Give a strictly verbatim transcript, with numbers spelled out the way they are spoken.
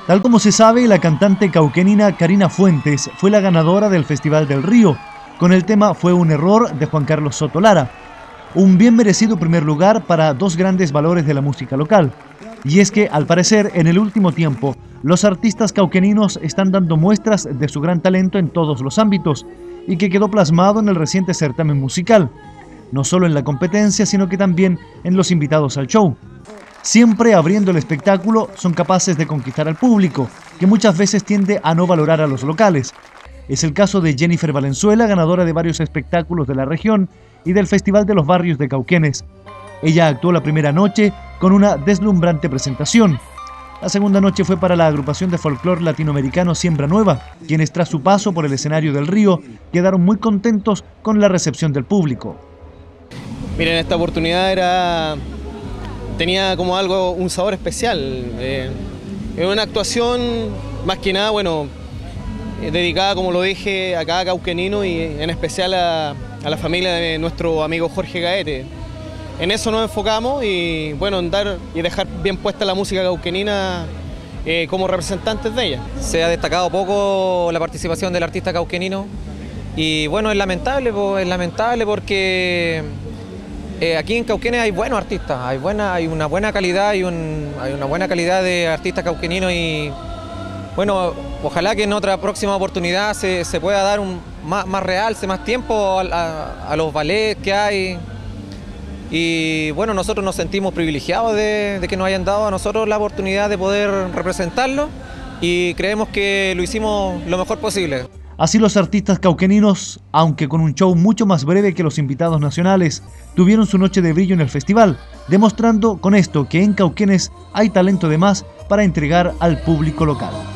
Tal como se sabe, la cantante cauquenina Karina Fuentes fue la ganadora del Festival del Río, con el tema Fue un error de Juan Carlos Soto Lara. Un bien merecido primer lugar para dos grandes valores de la música local. Y es que, al parecer, en el último tiempo, los artistas cauqueninos están dando muestras de su gran talento en todos los ámbitos, y que quedó plasmado en el reciente certamen musical, no solo en la competencia, sino que también en los invitados al show. Siempre abriendo el espectáculo, son capaces de conquistar al público, que muchas veces tiende a no valorar a los locales. Es el caso de Jennifer Valenzuela, ganadora de varios espectáculos de la región y del Festival de los Barrios de Cauquenes. Ella actuó la primera noche con una deslumbrante presentación. La segunda noche fue para la agrupación de folclore latinoamericano Siembra Nueva, quienes tras su paso por el escenario del Río quedaron muy contentos con la recepción del público. Miren, esta oportunidad era... tenía como algo, un sabor especial. Eh, es una actuación, más que nada, bueno, eh, dedicada, como lo dije, a cada cauquenino y en especial a, a la familia de nuestro amigo Jorge Gaete. En eso nos enfocamos y, bueno, en dar y dejar bien puesta la música cauquenina eh, como representantes de ella. Se ha destacado poco la participación del artista cauquenino y, bueno, es lamentable, es lamentable porque... Eh, aquí en Cauquenes hay buenos artistas, hay, buena, hay una buena calidad, hay, un, hay una buena calidad de artistas cauqueninos y bueno, ojalá que en otra próxima oportunidad se, se pueda dar un más, más realce, más tiempo a, a, a los ballets que hay. Y bueno, nosotros nos sentimos privilegiados de, de que nos hayan dado a nosotros la oportunidad de poder representarlo y creemos que lo hicimos lo mejor posible. Así los artistas cauqueninos, aunque con un show mucho más breve que los invitados nacionales, tuvieron su noche de brillo en el festival, demostrando con esto que en Cauquenes hay talento de más para entregar al público local.